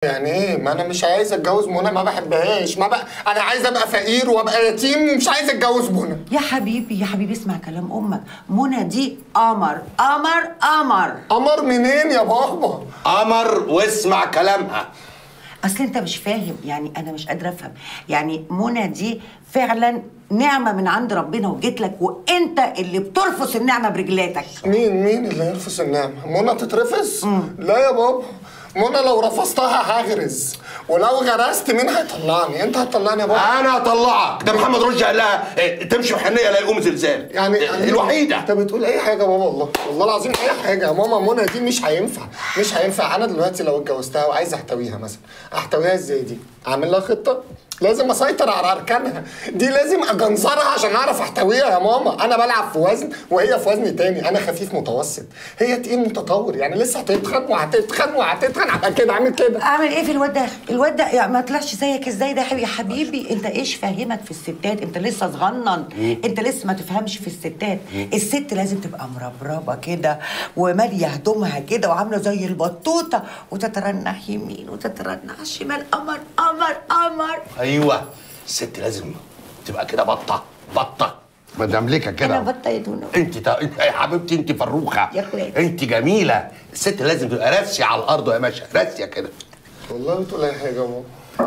يعني ايه؟ ما انا مش عايز اتجوز منى، ما بحبهاش، ما بقى انا عايز ابقى فقير وابقى يتيم ومش عايز اتجوز منى. يا حبيبي يا حبيبي اسمع كلام امك، منى دي قمر قمر قمر. قمر منين يا بابا؟ قمر واسمع كلامها. اصل انت مش فاهم، يعني انا مش قادره افهم، يعني منى دي فعلا نعمه من عند ربنا وجيت لك، وانت اللي بترفس النعمه برجلاتك. مين اللي يرفس النعمه؟ منى تترفس؟ لا يا بابا، منى لو رفضتها هغرز، ولو غرست مين هيطلعني؟ انت هتطلعني يا بابا؟ انا هطلعك. ده محمد رشدي قال لها تمشي بحنيه لا يقوم زلزال. يعني الوحيده. انت بتقول اي حاجه يا بابا، والله العظيم اي حاجه يا ماما. منى دي مش هينفع. انا دلوقتي لو اتجوزتها وعايز احتويها مثلا، احتويها ازاي دي؟ اعمل لها خطه؟ لازم اسيطر على اركانها دي، لازم اجنزرها عشان اعرف احتويها يا ماما. انا بلعب في وزن وهي في وزن تاني، انا خفيف متوسط، هي تقيل متطور، يعني لسه هتتخن وهتتخن هبقى كده عامل كده. اعمل ايه في الواد ده يعني ما طلعش زيك ازاي ده يا حبيبي؟ انت ايش فاهمك في الستات؟ انت لسه صغنن، انت لسه ما تفهمش في الستات. الست لازم تبقى مربربه كده وماليه هدومها كده وعامله زي البطوطه وتترنح يمين وتترنح شمال. قمر قمر قمر. ايوه، الست لازم تبقى كده بطه مدملكه كده. انا بطه يا دونو. انت يا حبيبتي، انت فروخه يا اخواتي، انت جميله. الست لازم تبقى راسيه على الارض يا باشا، راسيه كده. والله بتقول اي حاجه يا بابا.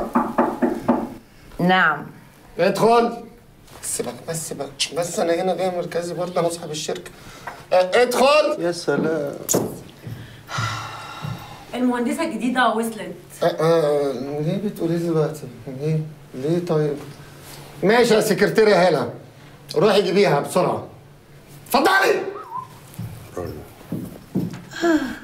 نعم. ادخل. بس انا هنا جاي مركزي برضه، انا صاحب الشركه. ادخل. يا سلام. المهندسه الجديده وصلت. ليه بتقولي دلوقتي؟ ليه طيب؟ ماشي يا سكرتيرة هالة، روحي جيبيها بسرعة. اتفضلي.